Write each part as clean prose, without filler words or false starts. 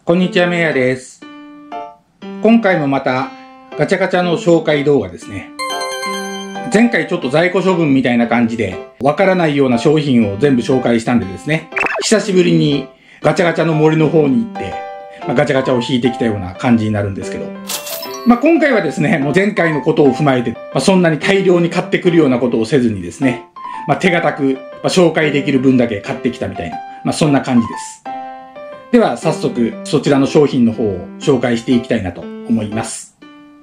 こんにちは、めいやです。今回もまたガチャガチャの紹介動画ですね。前回ちょっと在庫処分みたいな感じでわからないような商品を全部紹介したんでですね、久しぶりにガチャガチャの森の方に行って、ガチャガチャを引いてきたような感じになるんですけど、今回はですね、もう前回のことを踏まえて、そんなに大量に買ってくるようなことをせずにですね、手堅く紹介できる分だけ買ってきたみたいな、そんな感じです。では早速そちらの商品の方を紹介していきたいなと思います。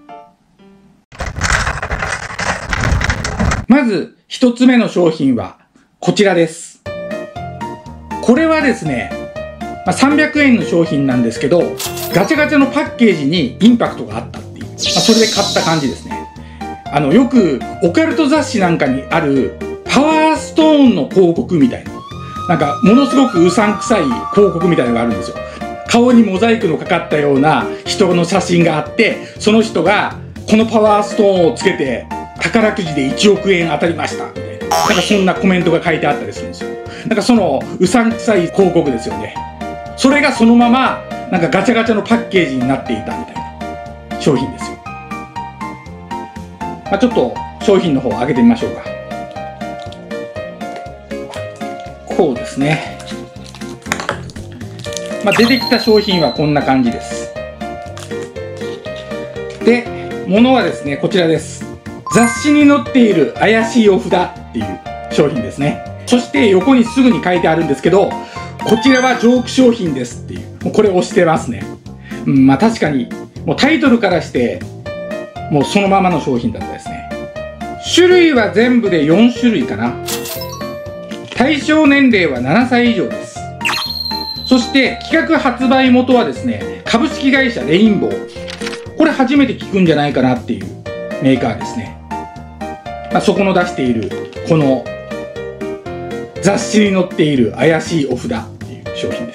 まず一つ目の商品はこちらです。これはですね、300円の商品なんですけど、ガチャガチャのパッケージにインパクトがあったっていう、それで買った感じですね。よくオカルト雑誌なんかにあるパワーストーンの広告みたいな、ものすごくうさんくさい広告みたいなのがあるんですよ。顔にモザイクのかかったような人の写真があって、その人がこのパワーストーンをつけて宝くじで1億円当たりましたみたいな、そんなコメントが書いてあったりするんですよ。そのうさんくさい広告ですよね。それがそのままガチャガチャのパッケージになっていたみたいな商品ですよ。ちょっと商品の方を開けてみましょうか。こうですね。出てきた商品はこんな感じです。で、物はですね、こちらです。雑誌に載っている怪しいお札っていう商品ですね。そして横にすぐに書いてあるんですけど、こちらはジョーク商品ですっていう、もうこれ押してますね。確かに、もうタイトルからして、もうそのままの商品だったですね。種類は全部で4種類かな。対象年齢は7歳以上です。そして企画発売元はですね、株式会社レインボー。これ初めて聞くんじゃないかなっていうメーカーですね。そこの出しているこの雑誌に載っている怪しいお札っていう商品です。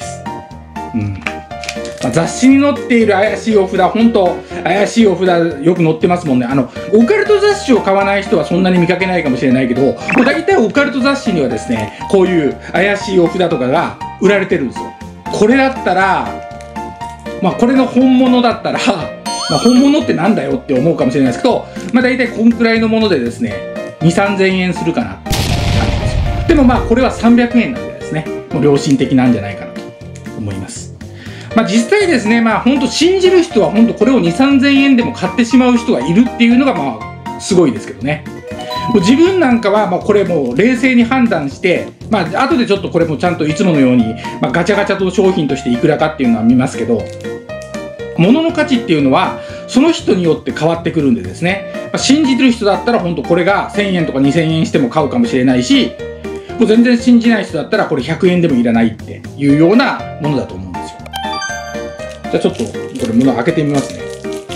雑誌に載っている怪しいお札、本当怪しいお札よく載ってますもんね。オカルト雑誌を買わない人はそんなに見かけないかもしれないけど、もう大体オカルト雑誌にはですね、こういう怪しいお札とかが売られてるんですよ。これだったら、これの本物だったら、本物ってなんだよって思うかもしれないですけど、大体こんくらいのものでですね、2、3000円するかなって感じですよ。でもこれは300円なんでですね、もう良心的なんじゃないかなと思います。実際ですね、本当信じる人は本当これを2、3000円でも買ってしまう人がいるっていうのがすごいですけどね。もう自分なんかはこれもう冷静に判断して、後でちょっとこれもちゃんといつものように、ガチャガチャと商品としていくらかっていうのは見ますけど、物の価値っていうのはその人によって変わってくるんでですね、信じてる人だったら本当これが1000円とか2000円しても買うかもしれないし、もう全然信じない人だったらこれ100円でもいらないっていうようなものだと思うんですよ。じゃあちょっとこれ物開けてみますね。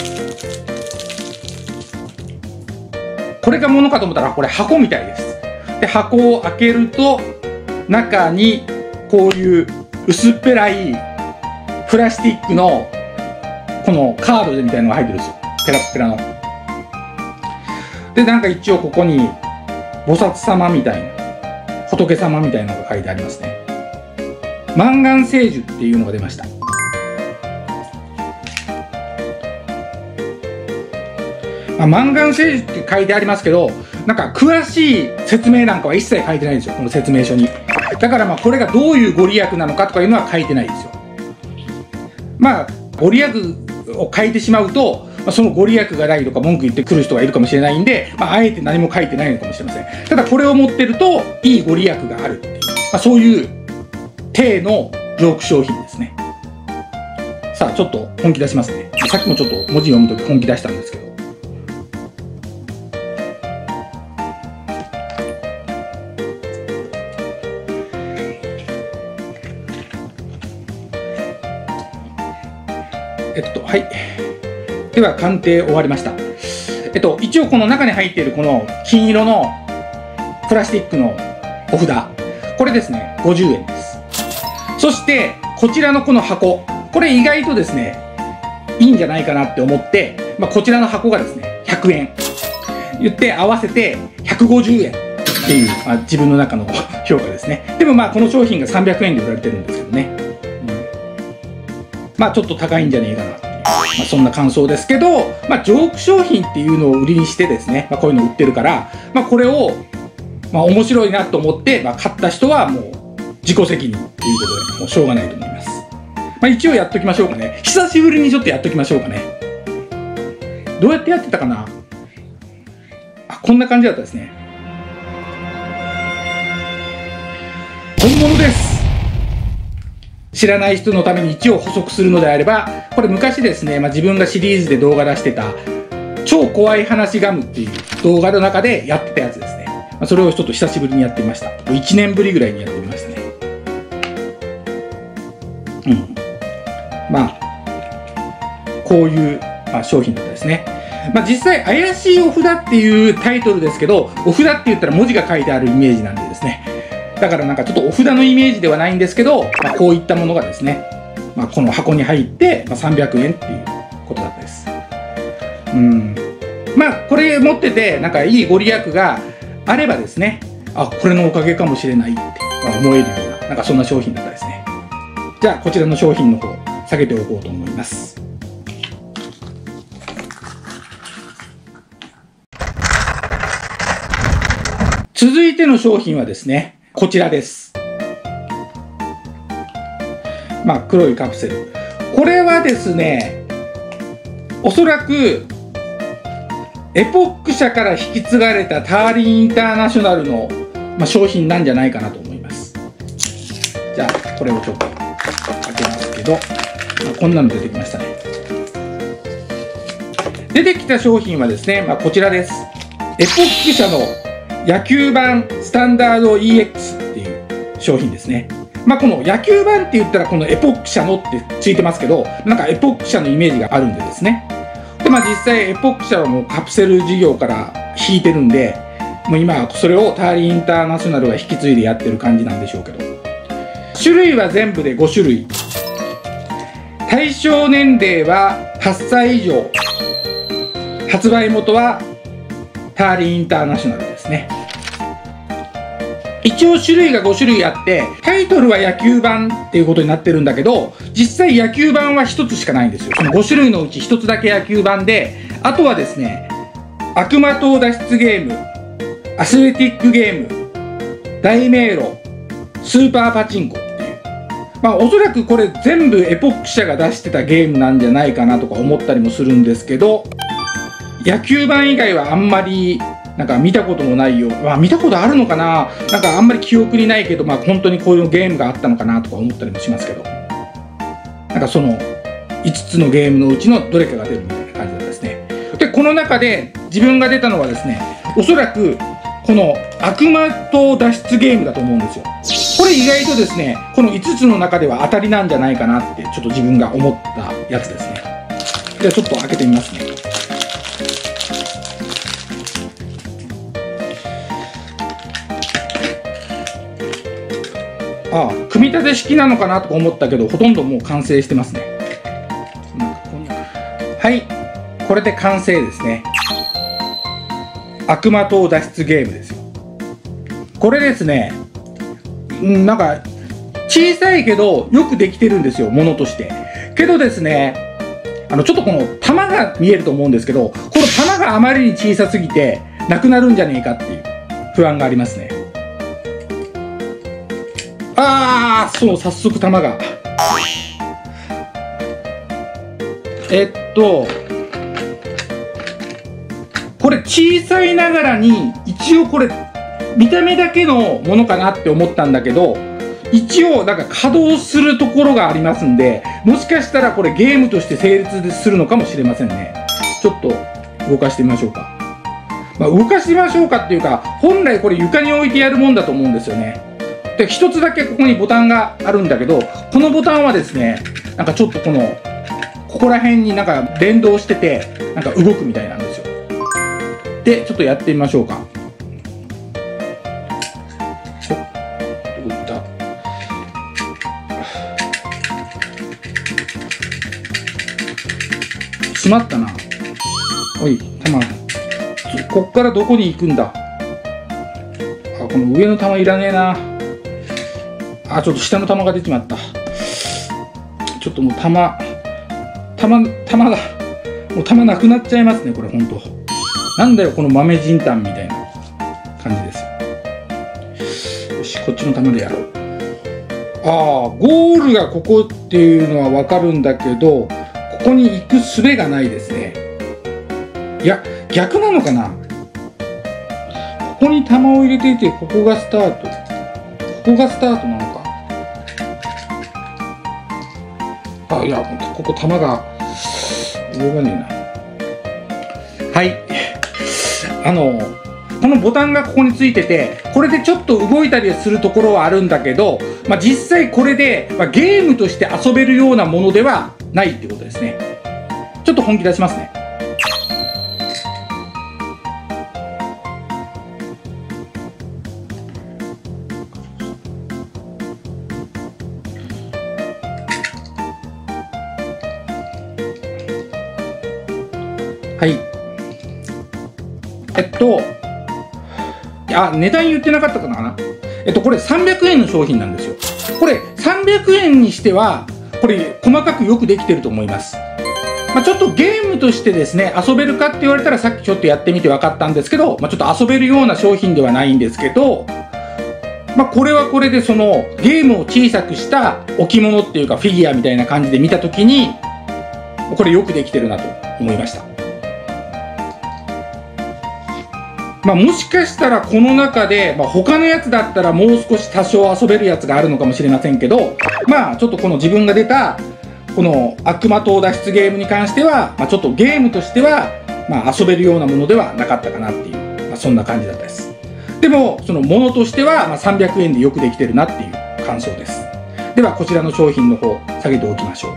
これが物かと思ったらこれ箱みたいです。で、箱を開けると中にこういう薄っぺらいプラスチックのこのカードみたいなのが入ってるんですよ。ペラッペラの。で、一応ここに菩薩様みたいな、仏様みたいなのが書いてありますね。満願聖樹っていうのが出ました。満願聖樹って書いてありますけど、詳しい説明なんかは一切書いてないんですよ、この説明書に。だからこれがどういうご利益なのかとかいうのは書いてないですよ。ご利益を書いてしまうと、そのご利益がないとか文句言ってくる人がいるかもしれないんで、あえて何も書いてないのかもしれません。ただこれを持ってるといいご利益があるっていう、そういう体のジョーク商品ですね。さあちょっと本気出しますね。さっきもちょっと文字読むとき本気出したんですけど、はい。では、鑑定終わりました。一応この中に入っているこの金色のプラスチックのお札。これですね、50円です。そして、こちらのこの箱。これ意外とですね、いいんじゃないかなって思って、こちらの箱がですね、100円。言って合わせて150円っていう、自分の中の評価ですね。でもこの商品が300円で売られてるんですけどね。 まあちょっと高いんじゃねえかなっていう、まあそんな感想ですけど、まあジョーク商品っていうのを売りにしてですね、まあこういうの売ってるから、まあこれを、まあ面白いなと思って、まあ買った人はもう自己責任っていうことで、もうしょうがないと思います。まあ一応やっときましょうかね。久しぶりにちょっとやっときましょうかね。どうやってやってたかな。あ、こんな感じだったですね。本物です。知らない人のために一応補足するのであれば、これ昔ですね、まあ、自分がシリーズで動画出してた超怖い話ガムっていう動画の中でやってたやつですね。まあ、それをちょっと久しぶりにやってみました。1年ぶりぐらいにやってみましたね。うん。まあこういう、まあ、商品だったですね。まあ実際怪しいお札っていうタイトルですけど、お札って言ったら文字が書いてあるイメージなんでですね。だからなんかちょっとお札のイメージではないんですけど、まあ、こういったものがですね、まあ、この箱に入って、まあ、300円っていうことだったです。まあこれ持っててなんかいいご利益があればですね、あ、これのおかげかもしれないって思えるような、なんかそんな商品だったですね。じゃあこちらの商品の方下げておこうと思います。続いての商品はですね、こちらです。まあ黒いカプセル。これはですね、おそらくエポック社から引き継がれたターリーインターナショナルの、まあ、商品なんじゃないかなと思います。じゃあこれをちょっと開けますけど、まあ、こんなの出てきましたね。出てきた商品はですね、まあ、こちらです。エポック社の野球版スタンダード EX っていう商品ですね。まあこの野球版って言ったらこのエポック社のってついてますけど、なんかエポック社のイメージがあるんでですね。でまあ実際エポック社はもうカプセル事業から引いてるんで、もう今それをターリーインターナショナルが引き継いでやってる感じなんでしょうけど。種類は全部で5種類。対象年齢は8歳以上。発売元はターリーインターナショナルですね。一応種類が5種類あって、タイトルは野球版っていうことになってるんだけど、実際野球版は1つしかないんですよ。その5種類のうち1つだけ野球版で、あとはですね、悪魔島脱出ゲーム、アスレティックゲーム、大迷路、スーパーパチンコっていう。まあおそらくこれ全部エポック社が出してたゲームなんじゃないかなとか思ったりもするんですけど、野球版以外はあんまりなんか見たこともないよ。まあ見たことあるのかな、なんかあんまり記憶にないけど、まあ本当にこういうゲームがあったのかなとか思ったりもしますけど、なんかその5つのゲームのうちのどれかが出るみたいな感じなんですね。でこの中で自分が出たのはですね、おそらくこの悪魔島脱出ゲームだと思うんですよ。これ意外とですね、この5つの中では当たりなんじゃないかなってちょっと自分が思ったやつですね。じゃあちょっと開けてみますね。ああ、組み立て式なのかなとか思ったけど、ほとんどもう完成してますね。はい、これで完成ですね。悪魔島脱出ゲームですよ。これですね、なんか小さいけどよくできてるんですよ、ものとして。けどですね、ちょっとこの玉が見えると思うんですけど、この玉があまりに小さすぎてなくなるんじゃねえかっていう不安がありますね。ああ、そう、早速玉が。これ小さいながらに、一応これ、見た目だけのものかなって思ったんだけど、一応なんか稼働するところがありますんで、もしかしたらこれゲームとして成立するのかもしれませんね。ちょっと動かしてみましょうか。まあ、動かしましょうかっていうか、本来これ床に置いてやるもんだと思うんですよね。で、一つだけここにボタンがあるんだけど、このボタンはですね、なんかちょっとここら辺になんか連動してて、なんか動くみたいなんですよ。で、ちょっとやってみましょうか。どういった？しまったな。おい、玉。こっからどこに行くんだ？あ、この上の玉いらねえな。あ、ちょっと下の玉が出ちまった。ちょっともう玉玉が、もう玉なくなっちゃいますね、これほんと。なんだよ、この豆人炭みたいな感じですよ。よし、こっちの玉でやろう。ゴールがここっていうのはわかるんだけど、ここに行く術がないですね。いや、逆なのかな。ここに玉を入れていて、ここがスタート。ここがスタートなのか。いや、ここ玉が、動かねえな。はい。このボタンがここについてて、これでちょっと動いたりするところはあるんだけど、実際これで、ゲームとして遊べるようなものではないってことですね。ちょっと本気出しますね。はい。値段言ってなかったかな。これ300円の商品なんですよ。これ300円にしては、これ細かくよくできてると思います。ちょっとゲームとしてですね、遊べるかって言われたらさっきちょっとやってみて分かったんですけど、ちょっと遊べるような商品ではないんですけど、これはこれでそのゲームを小さくした置物っていうかフィギュアみたいな感じで見たときに、これよくできてるなと思いました。もしかしたらこの中で、他のやつだったらもう少し多少遊べるやつがあるのかもしれませんけど、ちょっとこの自分が出た、この悪魔島脱出ゲームに関しては、ちょっとゲームとしては、遊べるようなものではなかったかなっていう、そんな感じだったです。でも、そのものとしては、300円でよくできてるなっていう感想です。では、こちらの商品の方、下げておきましょう。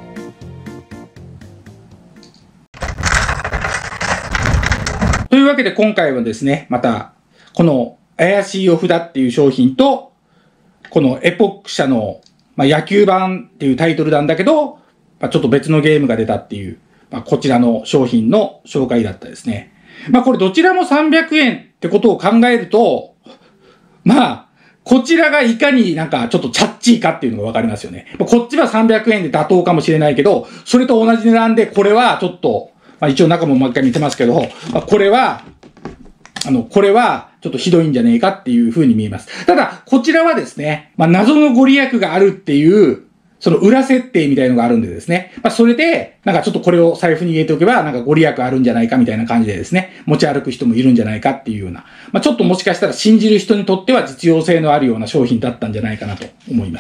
というわけで今回はですね、また、この怪しいお札っていう商品と、このエポック社の、野球版っていうタイトルなんだけど、ちょっと別のゲームが出たっていう、こちらの商品の紹介だったですね。これどちらも300円ってことを考えると、こちらがいかになんかちょっとチャッチーかっていうのがわかりますよね。こっちは300円で妥当かもしれないけど、それと同じ値段でこれはちょっと、一応中ももう一回見てますけど、これはちょっとひどいんじゃねえかっていう風に見えます。ただ、こちらはですね、謎のご利益があるっていう、その裏設定みたいのがあるんでですね、それで、なんかちょっとこれを財布に入れておけば、なんかご利益あるんじゃないかみたいな感じでですね、持ち歩く人もいるんじゃないかっていうような、ちょっともしかしたら信じる人にとっては実用性のあるような商品だったんじゃないかなと思います。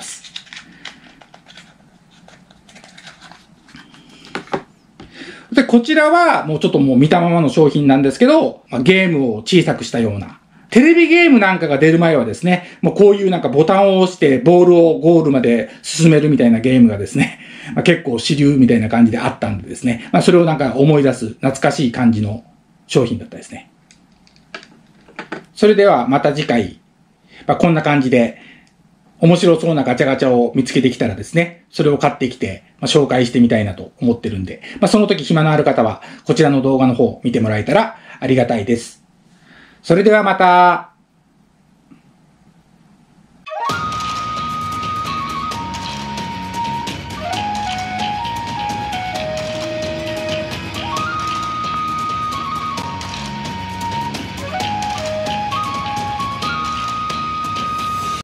で、こちらはもうちょっともう見たままの商品なんですけど、ゲームを小さくしたような。テレビゲームなんかが出る前はですね、もうこういうなんかボタンを押してボールをゴールまで進めるみたいなゲームがですね、結構主流みたいな感じであったんでですね、それをなんか思い出す懐かしい感じの商品だったですね。それではまた次回、こんな感じで面白そうなガチャガチャを見つけてきたらですね、それを買ってきて、紹介してみたいなと思ってるんで、その時暇のある方はこちらの動画の方見てもらえたらありがたいです。それではまた。